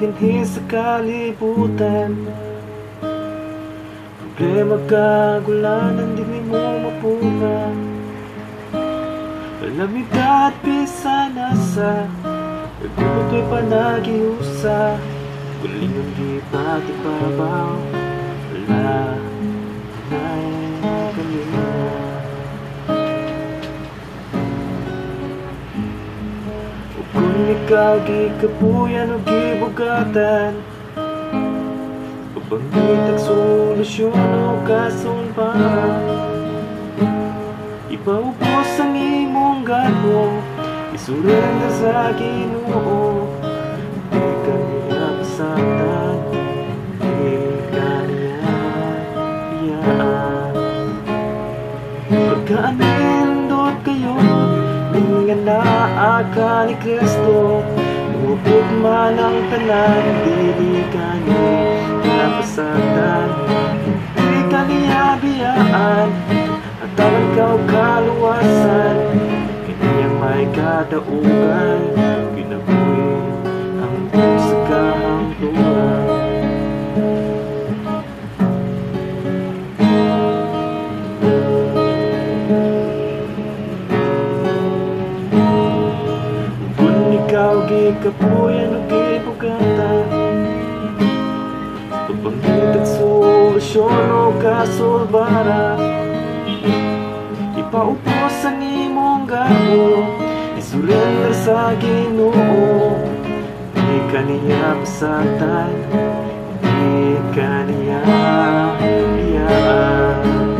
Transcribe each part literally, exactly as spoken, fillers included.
dinhi sa kalibutan. Problema kagulanan din mo mapuna. Kalamidad pisana sa nagbuto'y panagiusa. Kulingon di pati babaw, wala na'y kanina. Kung ikaw gikapuyan o gibugatan, pagpangitag solusyon o kasulbaran, ipaubos ang imong gano, isurrender sa Ginoo. Di ka niya pasaktan, di ka niya iyaan. Pagkaanindot kayo nga naa ka ni Kristo, Lubog man ang tanan, di ka niya pasaktan, di ka niya biyaan, at ang ikaw kaluwasan, kanya may kadaugan, ginabuhi ang sa kahangturan. Ikaw gikapuyan o gibugatan, pagpangitag solusyon o kasulbara, ipaupos ang imong gamo, isurrender sa Ginoo. Di ka niya pasaktan, di ka niya biyaan.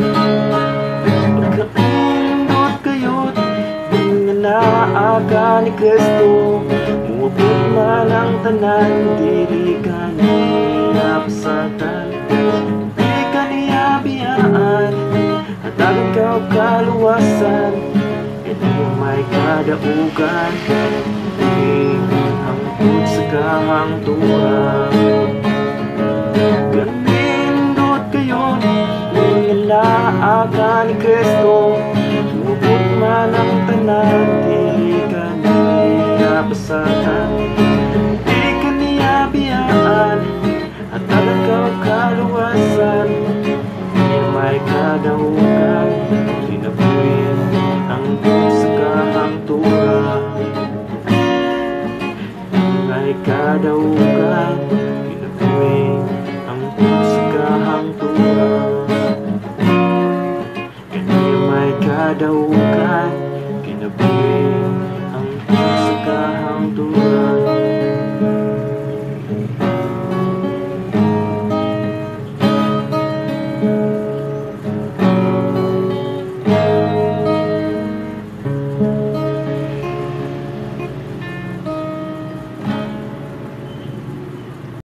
Pagkaindot kayo't mga naa ka ni Kristo, muabot man ang tanan, di ka niya pasaktan, di ka niya biyaan, at ang ikaw kaluwasan, kanya may kadaugan, di hangtod sa kahangturan. Ganindot kayo, mga naa ka ni Kristo, muabot man ang tanan, di ka niya pasaktan, di ka niya biyaan, at ang ikaw kaluwasan, kanya may kadaugan, tinabuhin ang sa kahangturan. May kadaugan, tinabuhin ang sa kahangturan. Kanya may kadaugan, kinabuhi ang sa kahangturan.